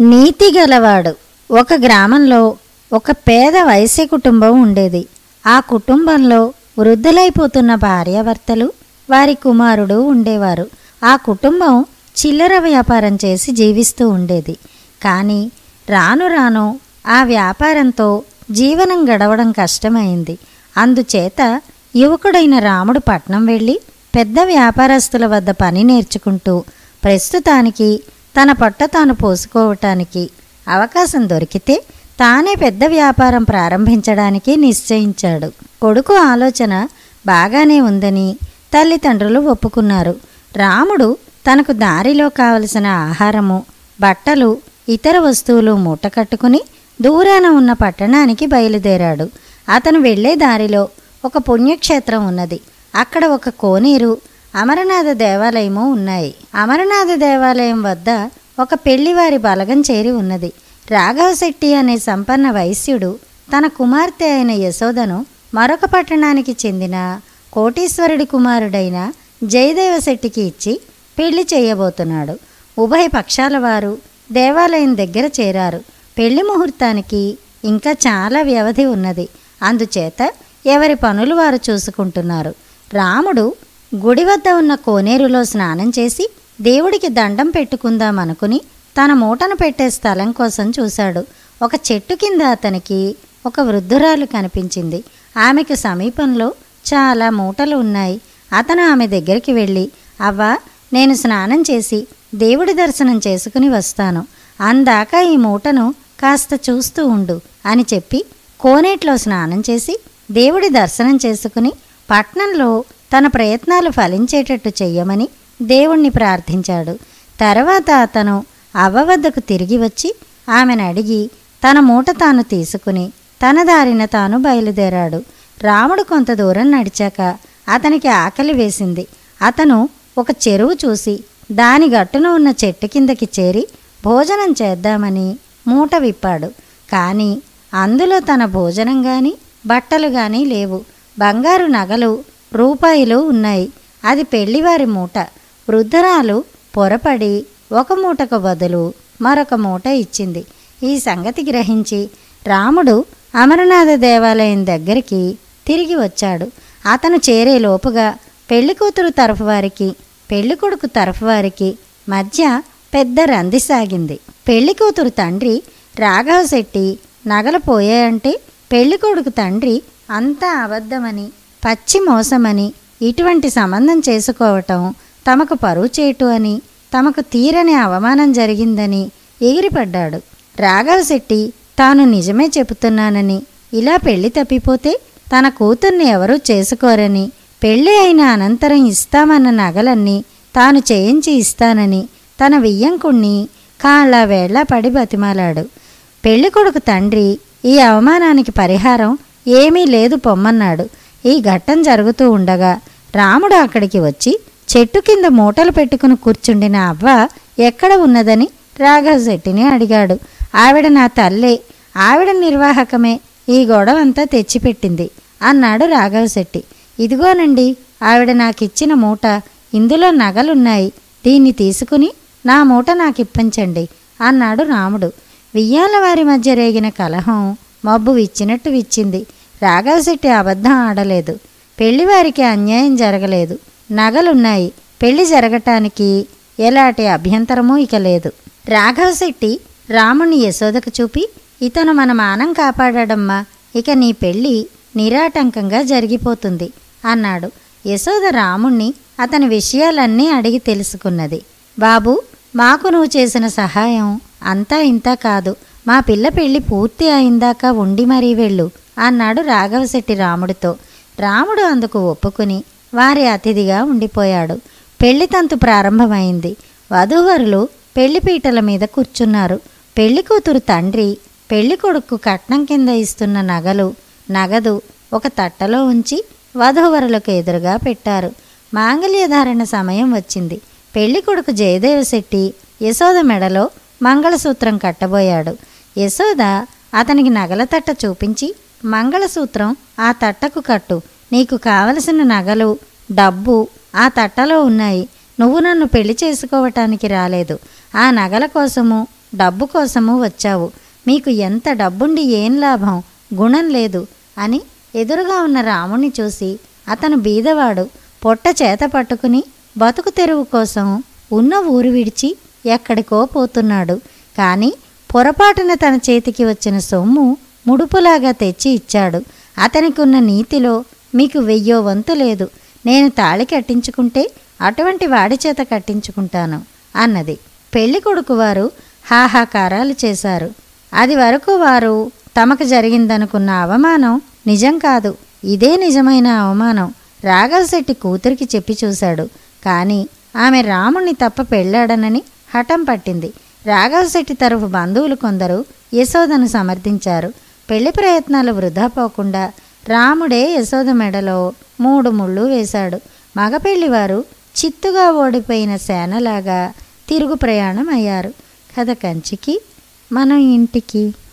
నీతి గలవాడు. ఒక గ్రామంలో ఒక పేద వైశ్య కుటుంబం ఉండేది. ఆ కుటుంబంలో వృద్ధులైపోతున్న భార్యాభర్తలు, వారి కుమారుడు ఉండేవారు. ఆ కుటుంబం చిల్లర వ్యాపారం చేసి జీవిస్తూ ఉండేది. కానీ రాను రాను ఆ వ్యాపారంతో జీవనం గడవడం కష్టమైంది. అందుచేత యువకుడైన రాముడు పట్నం వెళ్ళి పెద్ద వ్యాపారస్తుల వద్ద పని నేర్చుకుంటూ ప్రస్తుతానికి తన పొట్ట తాను పోసుకోవటానికి అవకాశం దొరికితే తానే పెద్ద వ్యాపారం ప్రారంభించడానికి నిశ్చయించాడు. కొడుకు ఆలోచన బాగానే ఉందని తల్లిదండ్రులు ఒప్పుకున్నారు. రాముడు తనకు దారిలో కావలసిన ఆహారము, బట్టలు, ఇతర వస్తువులు మూట కట్టుకుని దూరాన ఉన్న పట్టణానికి బయలుదేరాడు. అతను వెళ్లే దారిలో ఒక పుణ్యక్షేత్రం ఉన్నది. అక్కడ ఒక కోనేరు, అమరనాథ దేవాలయము ఉన్నాయి. అమరనాథ దేవాలయం వద్ద ఒక పెళ్లివారి బలగం చేరి ఉన్నది. రాఘవశెట్టి అనే సంపన్న వైశ్యుడు తన కుమార్తె అయిన యశోదను మరొక పట్టణానికి చెందిన కోటీశ్వరుడి కుమారుడైన జయదేవశెట్టికి ఇచ్చి పెళ్లి చేయబోతున్నాడు. ఉభయ పక్షాల వారు దేవాలయం దగ్గర చేరారు. పెళ్లి ముహూర్తానికి ఇంకా చాలా వ్యవధి ఉన్నది. అందుచేత ఎవరి పనులు వారు చూసుకుంటున్నారు. రాముడు గుడి వద్ద ఉన్న కోనేరులో స్నానం చేసి దేవుడికి దండం పెట్టుకుందామనుకుని తన మూటను పెట్టే స్థలం కోసం చూశాడు. ఒక చెట్టు కింద అతనికి ఒక వృద్ధురాలు కనిపించింది. ఆమెకు సమీపంలో చాలా మూటలు ఉన్నాయి. అతను ఆమె దగ్గరికి వెళ్ళి, అవ్వా, నేను స్నానం చేసి దేవుడి దర్శనం చేసుకుని వస్తాను. అందాక ఈ మూటను కాస్త చూస్తూ ఉండు అని చెప్పి కోనేట్లో స్నానం చేసి దేవుడి దర్శనం చేసుకుని పట్నంలో తన ప్రయత్నాలు ఫలించేటట్టు చెయ్యమని దేవుణ్ణి ప్రార్థించాడు. తర్వాత అతను అవ్వ వద్దకు తిరిగి వచ్చి ఆమెను అడిగి తన మూట తాను తీసుకుని తన దారిన తాను బయలుదేరాడు. రాముడు కొంత దూరం నడిచాక అతనికి ఆకలి వేసింది. అతను ఒక చెరువు చూసి దాని గట్టున ఉన్న చెట్టు కిందకి చేరి భోజనం చేద్దామని మూట విప్పాడు. కానీ అందులో తన భోజనం గాని బట్టలు గాని లేవు. బంగారు నగలు, రూపాయలు ఉన్నాయి. అది పెళ్లివారి మూట. వృద్ధురాలు పొరపడి ఒక మూటకు బదులు మరొక మూట ఇచ్చింది. ఈ సంగతి గ్రహించి రాముడు అమరనాథ దేవాలయం దగ్గరికి తిరిగి వచ్చాడు. అతను చేరే లోపుగా పెళ్లికూతురు తరఫు వారికి, పెళ్లికొడుకు తరఫు వారికి మధ్య పెద్ద రంది సాగింది. పెళ్లికూతురు తండ్రి రాఘవశెట్టి నగలు పోయాయంటే పెళ్లికొడుకు తండ్రి అంతా అబద్ధమని, పచ్చి మోసమని, ఇటువంటి సంబంధం చేసుకోవటం తమకు పరువు చేటు అని, తమకు తీరని అవమానం జరిగిందని ఎగిరిపడ్డాడు. రాఘవశెట్టి తాను నిజమే చెబుతున్నానని, ఇలా పెళ్లి తప్పిపోతే తన కూతుర్ని ఎవరూ చేసుకోరని, పెళ్లి అయిన అనంతరం ఇస్తామన్న నగలన్నీ తాను చేయించి ఇస్తానని తన వియ్యంకుణ్ణి కాళ్ళ వేళ్ల పడి బతిమాలాడు. పెళ్లికొడుకు తండ్రి ఈ అవమానానికి పరిహారం ఏమీ లేదు పొమ్మన్నాడు. ఈ ఘట్టం జరుగుతూ ఉండగా రాముడు అక్కడికి వచ్చి చెట్టు కింద మూటలు పెట్టుకుని కూర్చుండిన అవ్వ ఎక్కడ ఉన్నదని రాఘవశెట్టిని అడిగాడు. ఆవిడ నా తల్లే, ఆవిడ నిర్వాహకమే ఈ గొడవంతా తెచ్చిపెట్టింది అన్నాడు రాఘవశెట్టి. ఇదిగోనండి ఆవిడ నాకిచ్చిన మూట, ఇందులో నగలున్నాయి, దీన్ని తీసుకుని నా మూట నాకిప్పించండి అన్నాడు రాముడు. వియ్యాల వారి మధ్య రేగిన కలహం మబ్బు విచ్చినట్టు విచ్చింది. రాఘవశెట్టి అబద్ధం ఆడలేదు. పెళ్లివారికి అన్యాయం జరగలేదు. నగలున్నాయి. పెళ్లి జరగటానికి ఎలాంటి అభ్యంతరమూ ఇక లేదు. రాఘవశెట్టి రాముణ్ణి యశోదకు చూపి, ఇతను మన మానం కాపాడాడమ్మా, ఇక నీ పెళ్ళి నిరాటంకంగా జరిగిపోతుంది అన్నాడు. యశోద రాముణ్ణి అతని విషయాలన్నీ అడిగి తెలుసుకున్నది. బాబు, మాకు నువ్వు చేసిన సహాయం అంతా ఇంతా కాదు. మా పిల్ల పెళ్లి పూర్తి అయిందాకా ఉండి మరీ వెళ్ళు అన్నాడు రాఘవశెట్టి రాముడితో. రాముడు అందుకు ఒప్పుకుని వారి అతిథిగా ఉండిపోయాడు. పెళ్లి తంతు ప్రారంభమైంది. వధూవరులు పెళ్లిపీటల మీద కూర్చున్నారు. పెళ్లి కూతురు తండ్రి పెళ్లి కొడుకు కట్నం కింద ఇస్తున్న నగలు, నగదు ఒక తట్టలో ఉంచి వధూవరులకు ఎదురుగా పెట్టారు. మాంగళ్యధారణ సమయం వచ్చింది. పెళ్లి కొడుకు జయదేవశెట్టి యశోద మెడలో మంగళసూత్రం కట్టబోయాడు. యశోద అతనికి నగల తట్ట చూపించి, మంగళసూత్రం ఆ తట్టకు కట్టు, నీకు కావలసిన నగలు, డబ్బు ఆ తట్టలో ఉన్నాయి. నువ్వు నన్ను పెళ్లి చేసుకోవటానికి రాలేదు. ఆ నగల కోసము డబ్బు కోసము వచ్చావు. మీకు ఎంత డబ్బుండి ఏం లాభం, గుణం లేదు అని ఎదురుగా ఉన్న రాముణ్ణి చూసి అతను బీదవాడు, పొట్ట చేత పట్టుకుని బతుకు తెరువు కోసం ఉన్న ఊరు విడిచి ఎక్కడికో పోతున్నాడు. కానీ పొరపాటున తన చేతికి వచ్చిన సొమ్ము ముడుపులాగా తెచ్చి ఇచ్చాడు. అతనికి ఉన్న నీతిలో మీకు 1000 వంతు లేదు. నేను తాళి కట్టించుకుంటే అటువంటి వాడి చేత కట్టించుకుంటాను అన్నది. పెళ్లి కొడుకు వారు హాహాకారాలు చేశారు. అది వరకు వారు తమకు జరిగిందనుకున్న అవమానం నిజం కాదు, ఇదే నిజమైన అవమానం. రాఘవశెట్టి కూతురికి చెప్పి చూశాడు. కానీ ఆమె రాముణ్ణి తప్ప పెళ్ళాడనని హఠం పట్టింది. రాఘవశెట్టి తరఫు బంధువులు కొందరు యశోదను సమర్థించారు. పెళ్లి ప్రయత్నాలు వృధా పోకుండా రాముడే యశోద మెడలో 3 ముళ్ళు వేశాడు. మగపెళ్లివారు చిత్తుగా ఓడిపోయిన సేనలాగా తిరుగు ప్రయాణం అయ్యారు. కథ కంచికి, మనం ఇంటికి.